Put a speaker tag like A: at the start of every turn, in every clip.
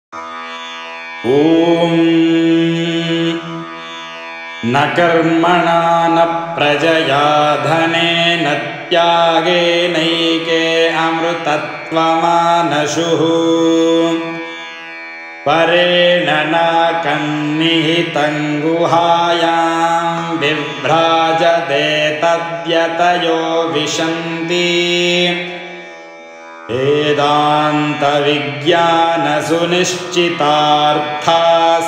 A: ॐ न कर्मणा न प्रजया धनेन त्यागेनैके अमृतत्वमानशुः परेण नाकन्निहितं गुहायां बिभ्राजते तद्यतयो विशन्ति वेदान्तविज्ञानसुनिश्चितार्थाः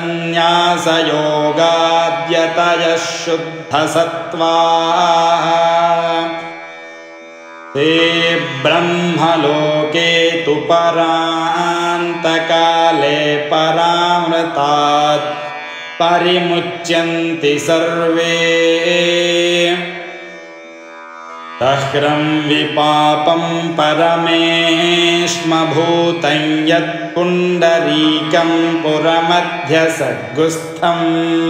A: सन्न्यासयोगाद्यतयः शुद्धसत्त्वाः ते ब्रह्मलोके तु परान्तकाले परामृतात् परिमुच्यन्ति सर्वे तह्रं विपापं परमेश्मभूतं यत्पुण्डरीकं पुरमध्यसर्गुस्थम्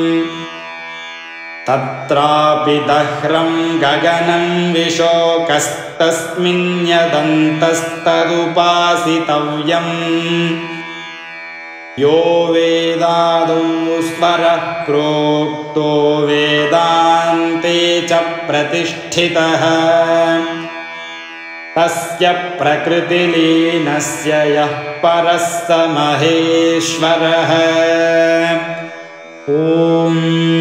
A: तत्रापि दह्रं गगनं विशोकस्तस्मिन्यदन्तस्तदुपासितव्यम् यो वेदादौ स्वरः प्रोक्तो वेदान्ते च प्रतिष्ठितः तस्य प्रकृतिलीनस्य यः परः स महेश्वरः। ॐ